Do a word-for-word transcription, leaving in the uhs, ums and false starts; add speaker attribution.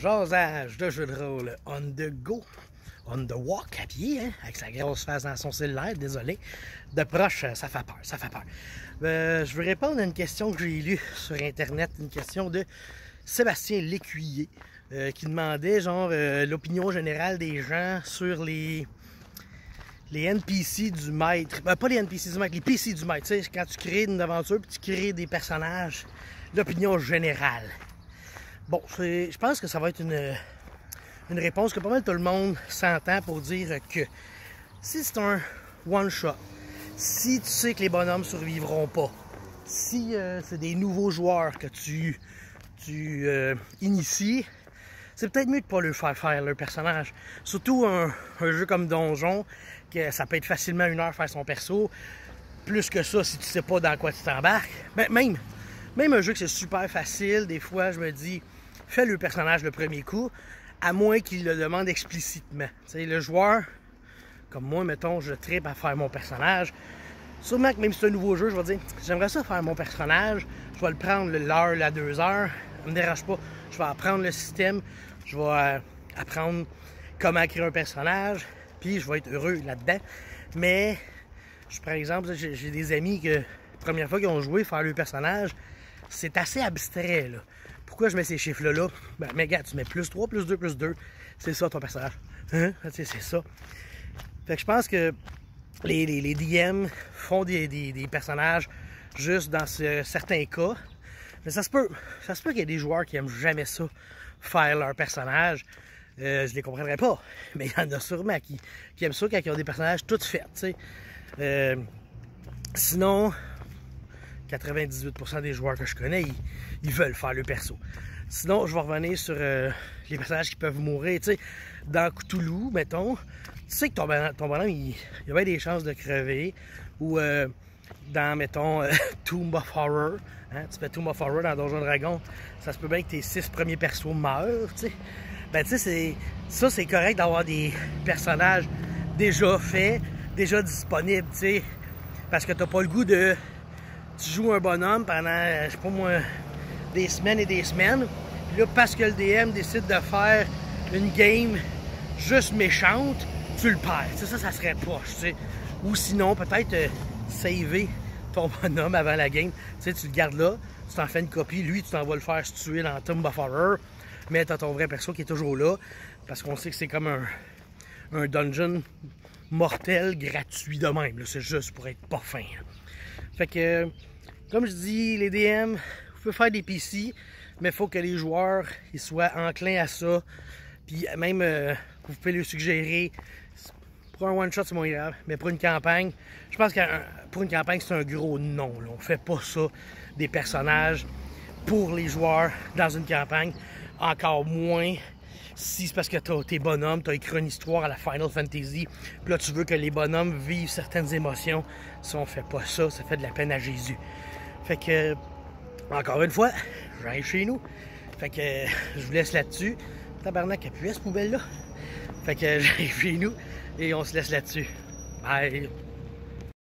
Speaker 1: Jasage de jeu de rôle on the go, on the walk à pied, hein, avec sa grosse face dans son cellulaire, désolé. De proche, ça fait peur, ça fait peur. Euh, je veux répondre à une question que j'ai lue sur Internet, une question de Sébastien Lécuyer, euh, qui demandait genre euh, l'opinion générale des gens sur les, les N P C du maître. Ben, pas les N P C du maître, les P C du maître. Tu sais, quand tu crées une aventure puis tu crées des personnages, l'opinion générale. Bon, je pense que ça va être une, une réponse que pas mal tout le monde s'entend pour dire que si c'est un one-shot, si tu sais que les bonhommes survivront pas, si euh, c'est des nouveaux joueurs que tu, tu euh, inities, c'est peut-être mieux de pas leur faire faire leur personnage. Surtout un, un jeu comme Donjon, que ça peut être facilement une heure faire son perso. Plus que ça, si tu sais pas dans quoi tu t'embarques. Ben, même, même un jeu que c'est super facile, des fois je me dis, fais le personnage le premier coup, à moins qu'il le demande explicitement. T'sais, le joueur, comme moi, mettons, je tripe à faire mon personnage. Sûrement que même si c'est un nouveau jeu, je vais dire, j'aimerais ça faire mon personnage, je vais le prendre l'heure, la deux heures, ça me dérange pas. Je vais apprendre le système, je vais euh, apprendre comment créer un personnage, puis je vais être heureux là-dedans. Mais, je, par exemple, j'ai des amis que, la première fois qu'ils ont joué, faire le personnage, c'est assez abstrait, là. Pourquoi je mets ces chiffres-là? Là? Ben, mais regarde, tu mets plus trois, plus deux, plus deux. C'est ça ton personnage. Hein? C'est ça. Fait que je pense que les, les, les D M font des, des, des personnages juste dans ce, certains cas. Mais ça se peut. Ça se peut qu'il y ait des joueurs qui aiment jamais ça, faire leur personnage. Euh, je les comprendrais pas. Mais il y en a sûrement qui, qui aiment ça quand ils ont des personnages tout faits. T'sais. Euh, sinon, quatre-vingt-dix-huit pour cent des joueurs que je connais, ils, ils veulent faire le perso. Sinon, je vais revenir sur euh, les personnages qui peuvent mourir. Tu sais, dans Cthulhu, mettons, tu sais que ton bonhomme, ton bonhomme il, il a bien des chances de crever. Ou euh, dans, mettons, euh, Tomb of Horror. Hein, tu fais Tomb of Horror dans Donjon Dragon, ça se peut bien que tes six premiers persos meurent. Tu sais. Ben, tu sais, ça, c'est correct d'avoir des personnages déjà faits, déjà disponibles. Tu sais, parce que t'as pas le goût de. Tu joues un bonhomme pendant, je sais pas moi, des semaines et des semaines. Puis là, parce que le D M décide de faire une game juste méchante, tu le perds. T'sais, ça, ça serait poche, tu sais. Ou sinon, peut-être euh, saver ton bonhomme avant la game. T'sais, tu le gardes là, tu t'en fais une copie. Lui, tu t'en vas le faire se tuer dans Tomb of Horror. Mais t'as ton vrai perso qui est toujours là. Parce qu'on sait que c'est comme un, un dungeon mortel gratuit de même. C'est juste pour être pas fin. Fait que, comme je dis, les D M, vous pouvez faire des P C, mais il faut que les joueurs ils soient enclins à ça. Puis même, euh, vous pouvez leur suggérer, pour un one-shot c'est moins grave, mais pour une campagne, je pense que pour une campagne c'est un gros non. Là. On fait pas ça, des personnages pour les joueurs dans une campagne. Encore moins si c'est parce que t'as tes bonhommes, t'as écrit une histoire à la Final Fantasy, puis là tu veux que les bonhommes vivent certaines émotions. Si on fait pas ça, ça fait de la peine à Jésus. Fait que, encore une fois, j'arrive chez nous. Fait que, je vous laisse là-dessus. Tabarnak, a pu cette poubelle-là. Fait que, j'arrive chez nous et on se laisse là-dessus. Bye!